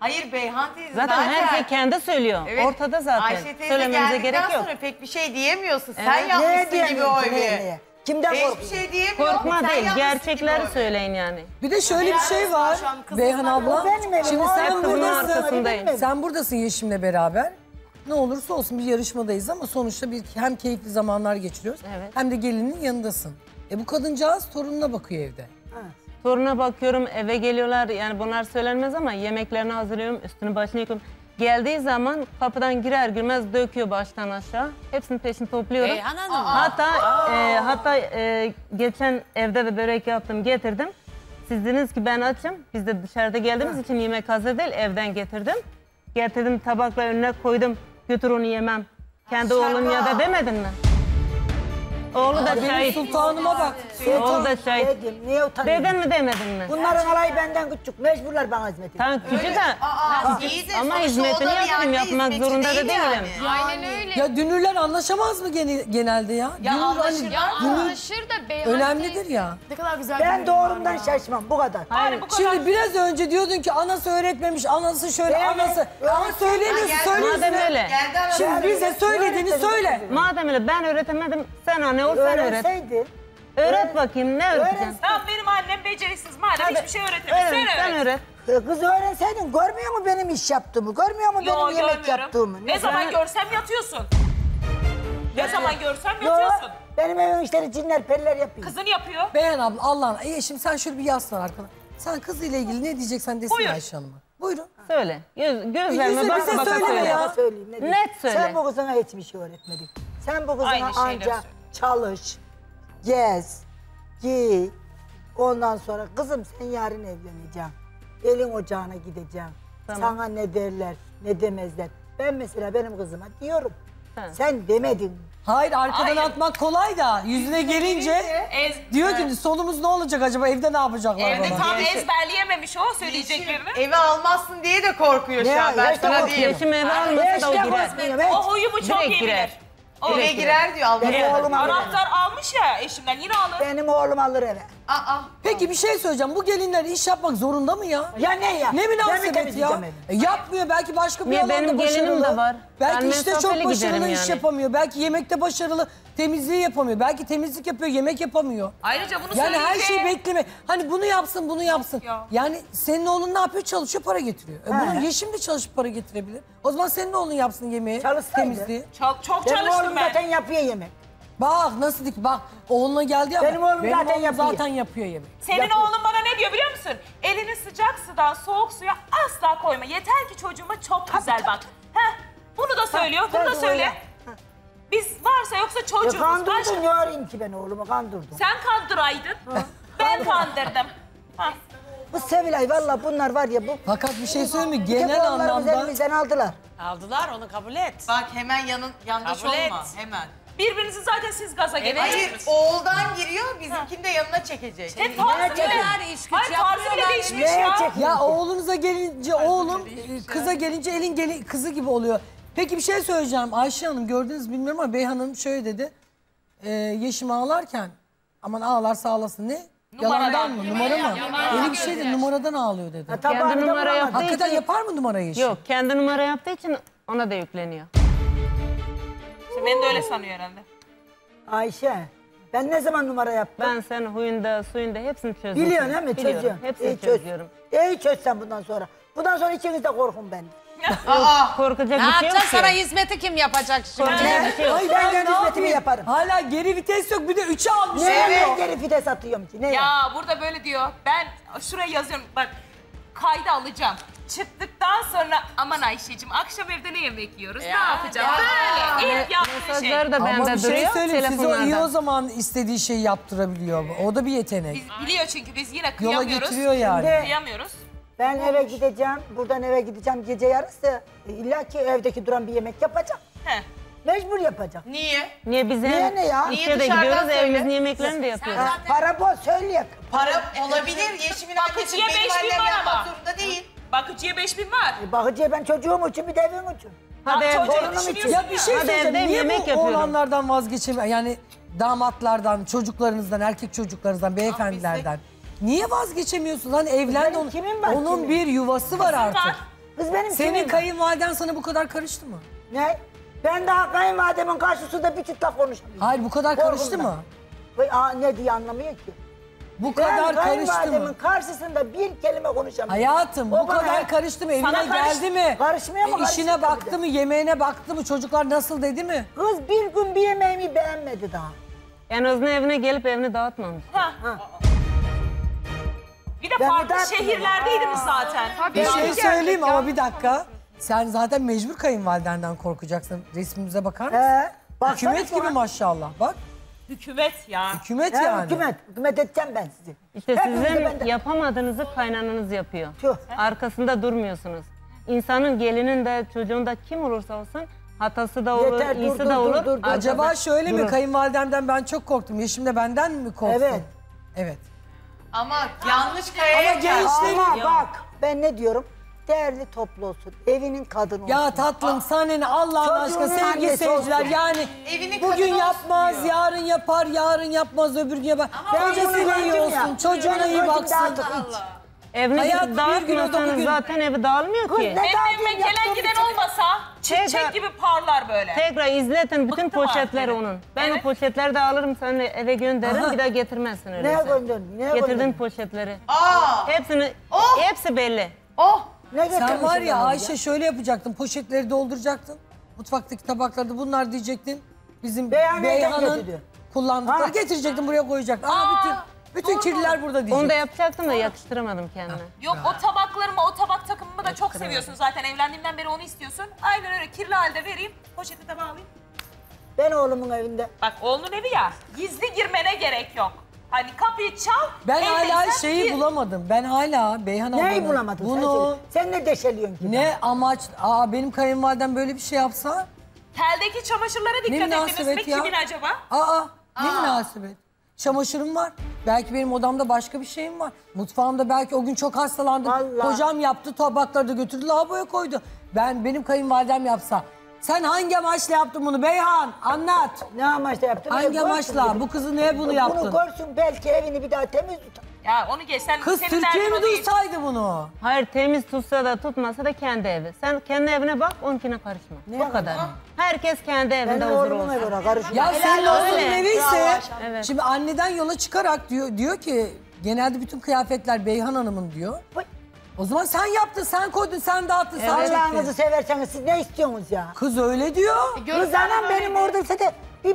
Hayır Beyhan teyze Zaten her şey kendi söylüyor. Evet. Ortada zaten. Ayşe teyze Söylememize gerek geldikten yok. sonra pek bir şey diyemiyorsun. Evet. Sen yapmışsın gibi diyemiyorsun, o evi. neye? Kimden Hiçbir korkuyorsun? şey diyemiyorum. Korkma Sen değil, yapmışsın gerçekleri gibi o evi. söyleyin yani. Bir de şöyle bir şey var Beyhan abla. benim evim, Şimdi o sen kızın buradasın. arkasındayım. Sen buradasın Yeşim'le beraber. Ne olursa olsun bir yarışmadayız ama sonuçta hem keyifli zamanlar geçiriyoruz Evet. hem de gelinin yanındasın. Bu kadıncağız torununa bakıyor evde. Toruna bakıyorum, eve geliyorlar. Yani bunlar söylenmez ama yemeklerini hazırlıyorum, üstünü başını yıkıyorum. Geldiği zaman kapıdan girer girmez döküyor baştan aşağı. Hepsinin peşini topluyorum. Beyhan Hanım. Hatta geçen evde de börek yaptım, getirdim. Siz dediniz ki ben açım. Biz de dışarıda geldiğimiz için yemek hazır değil, evden getirdim. Getirdim tabakla önüne koydum. Götür onu yemem. Kendi oğlun ya da demedin mi? Oğlu da Benim şahit. sultanıma bak. Oğlu da şahit. Dedim, niye utanıyorsun? Dedin mi demedin mi? Bunların alayı benden küçük. Mecburlar bana hizmet ediyor. Tamam küçük de İyi de ama sonuçta o hizmetini da bir yapayım, anne yapmak hizmeti zorunda da değil değilim. yani. Aynen öyle. Ya dünürler anlaşamaz mı genelde ya? Ya Dünür anlaşır. Ya dünür anlaşır da Beyhan önemlidir ya. Ne kadar güzel. Ben doğrumdan şaşmam bu kadar. Şimdi biraz önce diyordun ki anası öğretmemiş, anası şöyle, Evet, anası. Ama söylemiyorsun, söylüyorsun. Madem öyle. Geldi arada. Şimdi bize söylediğini söyle. Madem öyle ben öğretemedim, sen anne ol sen öğret. Öğrenseydin. Öğret bakayım ne öğreteceksin? Tamam benim annem beceriksiz madem Hadi. hiçbir şey öğretemez. Öğret, sen öğret. Kız öğrenseydin görmüyor mu benim iş yaptığımı? Görmüyor mu Yo, benim yemek görmüyorum. yaptığımı? Ne zaman görsem yatıyorsun. Ne zaman görsem Yo, yatıyorsun. benim evim işleri cinler periler yapıyor. Kızın yapıyor. Beyhan abla Allah'ına. Şimdi sen şöyle bir yaslan arkana. Sen kızıyla ilgili ne diyeceksen desin Buyur. Ayşe Hanım'a. Buyurun. Söyle. Gözlerime Yüzü bak bize baka söyleme söyle. ya. Sana söyleyeyim ne diyeyim. Net söyle. Sen bu kızına hiçbir şey öğretmedin. Sen bu kızına Aynı şeyleri anca söyle. çalış, gez, giy. Ondan sonra kızım sen yarın evleneceksin. Elin ocağına gideceksin. Tamam. Sana ne derler, ne demezler. Ben mesela benim kızıma diyorum. Ha. Sen demedin. Hayır arkadan Hayır. atmak kolay da yüzüne gelince diyor ki sonumuz ne olacak acaba evde ne yapacaklar Evde bana? tam ezberleyememiş o söyleyeceklerini. Eve almazsın diye de korkuyor şu an. Ben işte sana korkuyor. diyeyim. Yeşim eve almasa da o Eşya girer. konuşmuyor, evet. O huyumu çok Direkt iyi girer. bilir. Eve girer diyor. Allah Benim oğlum alır eve. Anahtar almış ya eşimden yine alır. Benim oğlum alır eve. Peki bir şey söyleyeceğim. Bu gelinler iş yapmak zorunda mı ya? Ya ne ya? Ne Ben mi münasebet ya? temizleyeceğim evi? Yapmıyor belki başka bir Niye? alanda Benim gelinim başarılı. de var. Belki Ben işte çok mesafeli başarılı giderim iş yani. yapamıyor. Belki yemekte başarılı, temizliği yapamıyor. Belki temizlik yapıyor, yemek yapamıyor. Ayrıca bunu Yani her söyleyince... şeyi bekleme. Hani bunu yapsın, bunu yapsın. ya. Yani senin oğlun ne yapıyor? Çalışıyor, para getiriyor. Bunun Yeşim de çalışıp para getirebilir. O zaman senin oğlun yapsın yemeği, Çalışsaydı. temizliği. Çok Benim çalıştım oğlum ben. zaten yapıyor yemek. Bak nasıl dik, bak oğluna geldi ya. Benim oğlum zaten yapıyor. zaten yapıyor yemeği. Senin oğlun bana ne diyor biliyor musun? Elini sıcak sudan soğuk suya asla koyma. Yeter ki çocuğuma çok güzel bak. Heh, bunu da söylüyor, bunu da tabii söyle. öyle. Biz varsa yoksa çocuğumuz. Kandırdın ne arayayım ki ben oğlumu kandırdım. Sen kandıraydın. Ben kandırdım. Ha. Bu Sevilay valla bunlar var ya bu. Fakat bir şey söyleyeyim mi? Genel Genel anlamda anlamda elimizden aldılar. Aldılar onu kabul et. Bak hemen yandaş Kabul et. olma. Hemen. Birbirinizi zaten siz gaza Hayır getiriyorsunuz. oğuldan giriyor bizimkini de yanına çekecek. Hep tarzı bile, Yapıyorlar, iş güç hayır, tarzı bile yapıyorlar. değişmiş Neye ya. çekiyorsun? ya oğlunuza gelince oğlum, kıza gelince elin kızı gibi oluyor. Peki bir şey söyleyeceğim. Ayşe Hanım gördünüz bilmiyorum ama Beyhan Hanım şöyle dedi. Yeşim ağlarken aman ağlarsa ağlasın ne? Yalandan mı? Numara mı? Öyle bir şey de numaradan ağlıyor dedi. Tabağını Kendi da numara bulamadım. yaptığı Hakikaten için... yapar mı numara Yeşim? Yok kendi numara yaptığı için ona da yükleniyor. İşte beni de öyle sanıyor herhalde. Ayşe ben ne zaman numara yaptım? Ben senin huyunda, suyunda hepsini çözüyorum. Biliyorsun değil mi? Biliyorum, Çözüyorsun. hepsini İyi çöz. çözüyorum. İyi çözsen bundan sonra. Bundan sonra ikiniz de korkun benden. Korkacak Ne bir şey yok yapacaksın? Sana ki. hizmeti kim yapacak şimdi? Korkacak bir şey yok. Ay Ben ben kendi ne hizmetimi yapayım? yaparım. Hala geri vites yok bir de 3'e almış. Neye geri fites atıyorum ki? Neye? Ya burada böyle diyor. Ben şuraya yazıyorum. Bak kayda alacağım. Çıktıktan sonra aman Ayşe'cim akşam evde ne yemek yiyoruz? Ne yapacağız? Böyle ilk yaptığı şey. Mesajları da Ama bende bir şey duruyor söyleyeyim size o iyi o telefonlarda. zaman istediği şeyi yaptırabiliyor. O da bir yetenek. Biz biliyor çünkü biz yine Yola kıyamıyoruz. getiriyor yani. Kıyamıyoruz. Ben eve gideceğim, buradan eve gideceğim gece yarısı. İlla ki evdeki duran bir yemek yapacak. He. Mecbur yapacak. Niye? Niye biz Niye ne ya? işe Niye de dışarıdan gidiyoruz, söyle? evimizin yemeklerini de yapıyoruz. Ha, para bol söyleyek. Para olabilir. Yeşim'in annesi Bakıcıya benim 5.000 annem var yapmak ama. zorunda değil. Bakıcıya 5.000 var. Bakıcıya ben çocuğum için bir de evim için. Hadi Bak, evde- çocuğu torunum için. düşünüyorsun Ya bir şey Hadi söyleyeceğim. evde Niye yemek bu yapıyorum. oğlanlardan vazgeçemiyor? Yani damatlardan, çocuklarınızdan, erkek çocuklarınızdan, beyefendilerden. Niye vazgeçemiyorsunuz? Hani evlendi Benim kimin var onun kimin? bir yuvası var artık. var. Kız benim Senin kimim? kayınvaliden sana bu kadar karıştı mı? Ne? Ben daha kayınvalidemin karşısında bir çıt laf konuşamıyorum. Hayır bu kadar karıştı Korkumdan. mı? Ne diye anlamıyor ki. Bu Ben kadar karıştı kayınvalidemin mı? karşısında bir kelime konuşamıyorum. Hayatım O bu bana- kadar karıştı mı? Evine Sana geldi mi? Karışmıyor mu? İşine Karışıyor baktı bir de. mı? Yemeğine baktı mı? Çocuklar nasıl dedi mi? Kız bir gün bir yemeğimi beğenmedi daha. En azından evine gelip evini dağıtmamış. Bir de Ben farklı bir dakika- şehirlerdeydiniz zaten. Bir şey söyleyeyim ama bir dakika. Sen zaten mecbur kayınvalidenden korkacaksın. Resmimize bakar mısın? Baksana Hükümet şu gibi an. maşallah. Bak Hükümet ya. hükümet He, yani. hükümet edeceğim ben sizi. İşte Hepinizi sizin benden- yapamadığınızı kaynananız yapıyor. Tüh. Arkasında durmuyorsunuz. İnsanın gelinin de çocuğun da kim olursa olsun hatası da olur, Yeter, dur, iyisi dur, de dur, olur. dur, dur. arkada Acaba şöyle mi? durur. Kayınvalidemden ben çok korktum. Yeşim de benden mi korktun? Evet. Evet. Ama yanlış Ama kayaya genç- Ama bak ben ne diyorum? Değerli toplu olsun. Evinin kadını olsun. Ya tatlım sana ne Allah'ın aşkına Çocuğunun sevgili annesi seyirciler olsun. yani Evinin bugün kadını yapmaz, olsun diyor. yarın yapar, yarın yapmaz, öbür gün yapar. Ben bunu Kocasıyla iyi gördüm olsun, ya. çocuğuna Benim iyi gözümde baksın. artık hiç. Evini Hayat bir gün, dağıtmıyorsanız o da bir gün. zaten evi dağılmıyor Kız ki. ne Benim dağıtayım evime gelen yaptığım giden için. olmasa Tekrar- çiçek gibi parlar böyle. Tekrar izletin bütün Bıktım poşetleri artık. onun. Ben Evet. o poşetleri de alırım sana eve gönderirim Aha. bir daha getirmezsin Neye öyleyse. gönderdin? Neye Getirdim gönderdin? poşetleri. Aa! Hepsini, hepsi belli. Oh! Ne Sen getirmişsin var ya bana Ayşe şöyle yapacaktın, poşetleri dolduracaktın. Mutfaktaki tabaklarda bunlar diyecektin. Bizim Beyan neden Beyhan'ın getiriyor? kullandıkları Ha. getirecektin buraya koyacaktın. Bütün kirliler burada Onu da diyecektin. yapacaktım da yakıştıramadım kendime. Yok o tabaklarımı, o tabak takımımı da çok seviyorsun zaten. Evlendiğimden beri onu istiyorsun. Aynen öyle kirli halde vereyim. Poşeti tabağa alayım. Ben oğlumun evinde. Bak oğlunun evi ya. Gizli girmene gerek yok. Hani kapıyı çal. Ben hala evdeysen şeyi gir. bulamadım. Ben hala Beyhan ablanın Neyi bulamadın bunu sen ne deşeliyorsun ki? ne amaç... Benim kayınvalidem böyle bir şey yapsa... Teldeki çamaşırlara Ne dikkat ettiniz mi? münasebet ya. Kimin acaba? Ne münasebet. Çamaşırım var. Belki benim odamda başka bir şeyim var. Mutfağımda belki o gün çok hastalandım. Vallahi. Kocam yaptı, tabakları da götürdü, lavaboya koydu. Benim kayınvalidem yapsa. Sen hangi amaçla yaptın bunu Beyhan? Anlat. Ne amaçla yaptın? Hangi Bir de görsün amaçla? bir de. Bu kızı neye bunu yaptın? Bunu görsün belki evini bir daha temiz tutar. Ya onu geç. Kız senin Türkiye derdin mi o değil. duysaydı bunu? Hayır temiz tutsa da tutmasa da kendi evi. Sen kendi evine bak onunkine karışma. O kadar. Herkes kendi evinde Benim huzur oğlumun olsun. evi ona karışıyor. Ya senin oğlunun öyle. eviyse, Evet. şimdi anneden yola çıkarak diyor ki genelde bütün kıyafetler Beyhan Hanım'ın diyor. Vay. O zaman sen yaptın, sen koydun, sen dağıttın, sen Allah'ınızı çektin. severseniz siz ne istiyorsunuz ya? Kız öyle diyor. Kız anam benim orada de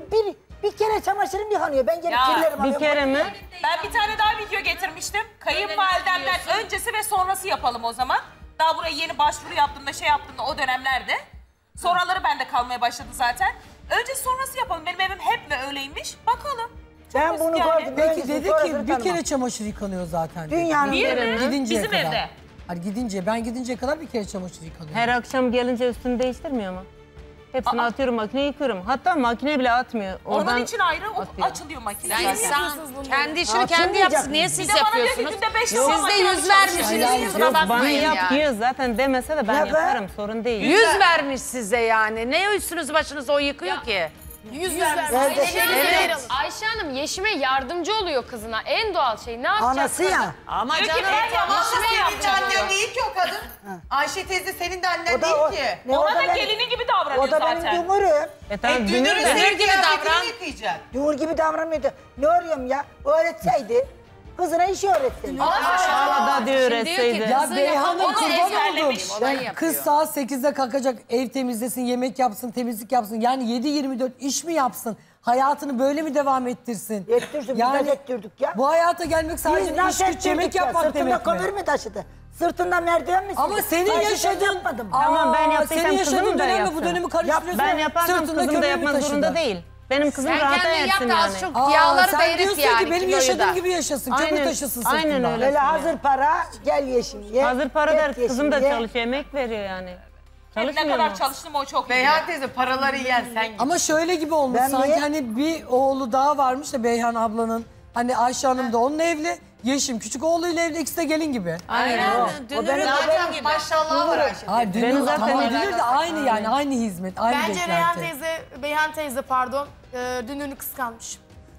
bir kere çamaşırım yıkanıyor. Ben gelip Ya, kirlerimi Bir alıyorum. kere mi? Ben bir tane daha video getirmiştim. Kayınvalidemden öncesi ve sonrası yapalım o zaman. Daha buraya yeni başvuru yaptığımda şey yaptığımda o dönemlerde. Sonraları bende kalmaya başladı zaten. Öncesi sonrası yapalım. Benim evim hep mi öyleymiş? Bakalım. Ben bunu yani. gördüm. Peki öncesi, dedi sonrasını ki bir tanımam. kere çamaşır yıkanıyor zaten. dedi. Dünyanın Bir mi? Gidinceye Bizim kadar. evde. Hani ben gidinceye kadar bir kere çamaşır yıkanıyor. Her akşam gelince üstünü değiştirmiyor mu? Hepsini atıyorum makineye yıkıyorum. Hatta makine bile atmıyor. Onun için ayrı atıyor. açılıyor makine. Yani zaten. insan kendi işini Açılmayacak kendi yapsın. mı? Niye Bir siz de bana diyor ki yapıyorsunuz? günde 5 Siz de yüz vermişsiniz. Kusura Bana bakmayın yap ya. diyor zaten demese de ben Ya ben- yaparım sorun değil. 100 vermiş size yani. Ne üstünüzü başınızı o yıkıyor ki? Evet. Ayşe Hanım Yeşim'e yardımcı oluyor kızına. En doğal şey. Ne yapacak? Anası ya. Ama Diyor ki canım. ben yapamazsam Senin yapacağım annen diyor. değil ki o kadın. Ayşe teyze senin de annen O da değil o. ki. Ne, Ona da benim- gelini gibi davranıyor O da benim zaten. dümürüm. Tamam, Dünürü dünür de- senin gibi kıyafetini davran. yıkayacak. Dümür gibi davranmıyordu. Ne arıyorum ya? Öğretseydi. Kızına işi öğretseydi. Hala da diyor Şimdi diyor ki, etseydi. Ya Kızı Beyhan'ın yapamaz, kurban ezberlemiş. oldum. Olay yapıyor. Kız saat 8'de kalkacak, ev temizlesin, yemek yapsın, temizlik yapsın. Yani 7-24 iş mi yapsın? Hayatını böyle mi devam ettirsin? Yettirsin, biz de yettirdik ya. Bu hayata gelmek sadece Biz nasıl iş güç yemek ettirdik ya? yapmak Sırtında demek kömür mi? mü taşıdı? Sırtında merdiven mi sürdü? Ama senin Ben yaşadığın... yapmadım. Tamam, ben Aa, yaptıysam senin kızım yaşadığın da dönemle yapsın. bu dönemi karıştırıyorsun. Ben yaparsam Sırtında kızım da kömür mü yapmak taşıdı? zorunda değil. Benim kızım Sen rahat kendin yap etsin da yani. az çok yağları da sen erit diyorsun yani. ki benim kiloyu yaşadığım da. gibi yaşasın, kömür Aynen, taşısın aynen sırtında. öyle. Böyle hazır para gel yeşim ye. Hazır para der, et yeşim kızım da ye. çalışıyor, emek veriyor yani. Ne Çalışmıyor kadar mu? çalıştım o çok iyi. Beyhan teyze paraları yiyen sen git. Ama şöyle gibi olmuş Ben sanki niye? hani bir oğlu daha varmış da Beyhan ablanın. Hani Ayşe Hanım da onunla evli. Yeşim küçük oğluyla evli, ikisi de gelin gibi. Aynen. O Dünürü benim- Zaten maşallah var Ayşe. Hayır Benim dünür zaten tamam evler dünür de aynı yani aynı hizmet, aynı Bence Beyhan beklenti. teyze, Beyhan teyze pardon, dünürünü kıskanmış.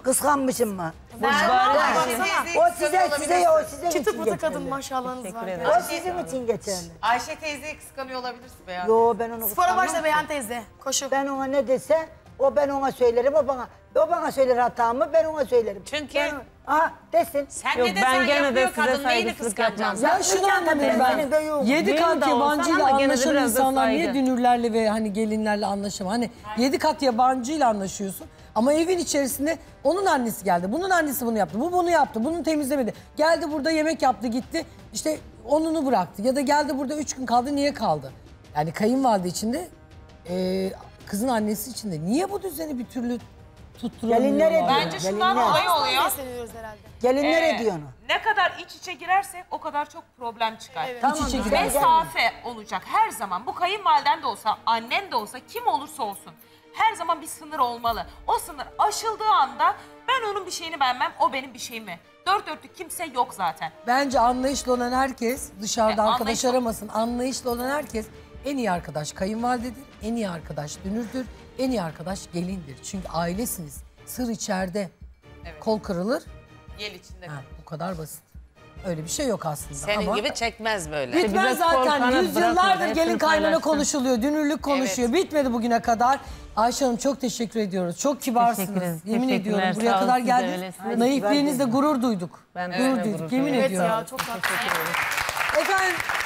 Kıskanmışım mı? Ayşe teyzeyi O kıskanıyor size olabilirsin. için geçerli. kadın maşallahınız Teşekkür var. ederim. O sizin için geçerli. Ayşe teyzeyi kıskanıyor olabilirsin Beyhan. Yo ben onu Spora kıskanmam başla ki. Beyhan teyze. Koşu. Ben ona ne dese ben ona söylerim, o bana söyler hatamı, ben ona söylerim. Çünkü- Desin. Sen Yok, ne ben desen gene de yapıyor size kadın. Neyini saygısızlık kıskanacaksın? yapmam. Ya şunu Kıskançlık anlamıyorum benim de ben. yok. 7 Benim kat de olsan yabancıyla ama gene de anlaşan biraz da insanlar niye saygı. dünürlerle ve hani gelinlerle anlaşamıyor? Hani 7 kat yabancıyla anlaşıyorsun. Ama evin içerisinde onun annesi geldi. Bunun annesi bunu yaptı. Bu bunu yaptı. Bunu temizlemedi. Geldi burada yemek yaptı gitti. İşte onunu bıraktı. Ya da geldi burada 3 gün kaldı. Niye kaldı? Yani kayınvalide içinde kızın annesi içinde. Niye bu düzeni bir türlü tutturamıyorlar? Gelinler ediyor. Bence şundan Gelinler. dolayı oluyor. Seviyoruz herhalde. Gelinler Ee, ediyor onu. Ne kadar iç içe girersek o kadar çok problem çıkar. Tamam, İç içe güzel girer. gelme. Mesafe olacak her zaman. Bu kayınvaliden de olsa, annen de olsa, kim olursa olsun. Her zaman bir sınır olmalı. O sınır aşıldığı anda ben onun bir şeyini beğenmem, o benim bir şeyimi. Dört dörtlük kimse yok zaten. Bence anlayışlı olan herkes dışarıda arkadaş anlayışlı- aramasın. Anlayışlı olan herkes en iyi arkadaş kayınvalidedir, en iyi arkadaş dünürdür, en iyi arkadaş gelindir. Çünkü ailesiniz. Sır içeride. Evet. Kol kırılır. Yel içinde. Ha, bu kadar basit. Öyle bir şey yok aslında. Senin ama gibi çekmez böyle. bitmez Bize zaten. korkanı Yüzyıllardır bırakmadı, gelin hepsini kaynana paylaştı. konuşuluyor, dünürlük konuşuyor. Bitmedi bugüne kadar. Ayşe Hanım çok teşekkür ediyoruz. Çok kibarsınız. Teşekkür ederiz. Yemin Teşekkürler, ediyorum buraya sağ olun, kadar siz de geldiniz. öylesiniz. Naifliğinizle gurur duyduk. Ben de Gurur öyle duyduk. gurur Yemin duydum. ediyorum. Ya çok tatlı. Efendim